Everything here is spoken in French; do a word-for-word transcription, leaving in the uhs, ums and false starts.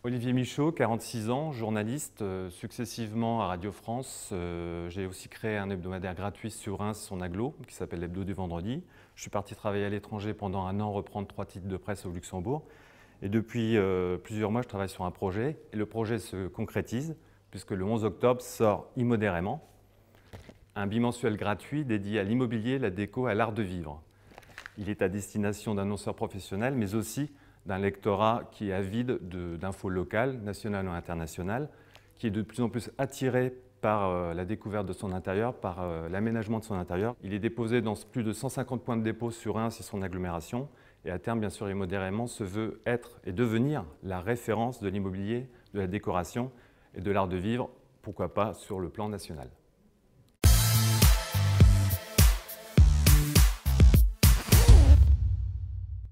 Olivier Michaud, quarante-six ans, journaliste, euh, successivement à Radio France. Euh, j'ai aussi créé un hebdomadaire gratuit sur Reims, son agglo, qui s'appelle l'Hebdo du vendredi. Je suis parti travailler à l'étranger pendant un an, reprendre trois titres de presse au Luxembourg. Et depuis euh, plusieurs mois, je travaille sur un projet. Et le projet se concrétise, puisque le onze octobre sort immodérément un bimensuel gratuit dédié à l'immobilier, la déco, à l'art de vivre. Il est à destination d'annonceurs professionnels, mais aussi d'un lectorat qui est avide d'infos locales, nationales ou internationales, qui est de plus en plus attiré par euh, la découverte de son intérieur, par euh, l'aménagement de son intérieur. Il est déposé dans plus de cent cinquante points de dépôt sur Reims et son agglomération, et à terme, bien sûr, et modérément, se veut être et devenir la référence de l'immobilier, de la décoration et de l'art de vivre, pourquoi pas sur le plan national.